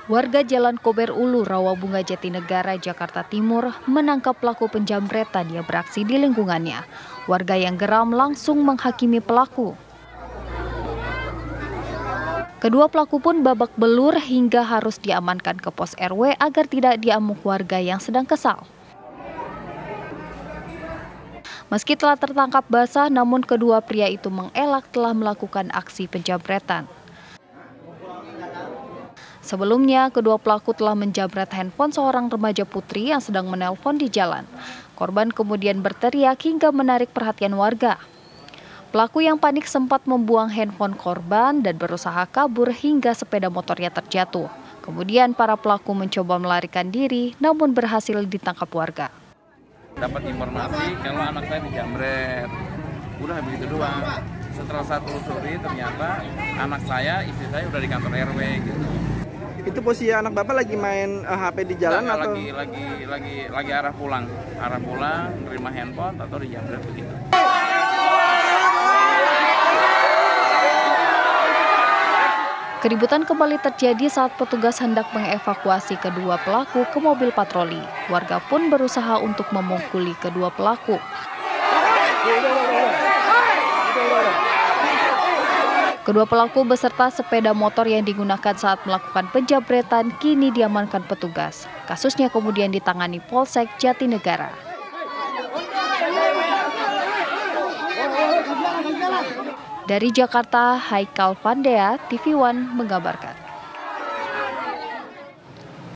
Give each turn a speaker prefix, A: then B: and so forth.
A: Warga Jalan Kober Ulu, Rawabunga, Jatinegara, Jakarta Timur menangkap pelaku penjamretan yang beraksi di lingkungannya. Warga yang geram langsung menghakimi pelaku. Kedua pelaku pun babak belur hingga harus diamankan ke pos RW agar tidak diamuk warga yang sedang kesal. Meski telah tertangkap basah, namun kedua pria itu mengelak telah melakukan aksi penjamretan. Sebelumnya, kedua pelaku telah menjamret handphone seorang remaja putri yang sedang menelpon di jalan. Korban kemudian berteriak hingga menarik perhatian warga. Pelaku yang panik sempat membuang handphone korban dan berusaha kabur hingga sepeda motornya terjatuh. Kemudian para pelaku mencoba melarikan diri, namun berhasil ditangkap warga.
B: Dapat informasi kalau anak saya dijamret, udah begitu doang. Setelah saya telusuri ternyata anak saya, istri saya udah di kantor RW gitu.
C: Itu posisi anak bapak lagi main HP di jalan atau?
B: Lagi arah pulang, nerima handphone atau dijamret begitu.
A: Keributan kembali terjadi saat petugas hendak mengevakuasi kedua pelaku ke mobil patroli. Warga pun berusaha untuk memukuli kedua pelaku. Kedua pelaku beserta sepeda motor yang digunakan saat melakukan penjamretan kini diamankan petugas. Kasusnya kemudian ditangani Polsek Jatinegara. Dari Jakarta, Haikal Pandea, TV One mengabarkan.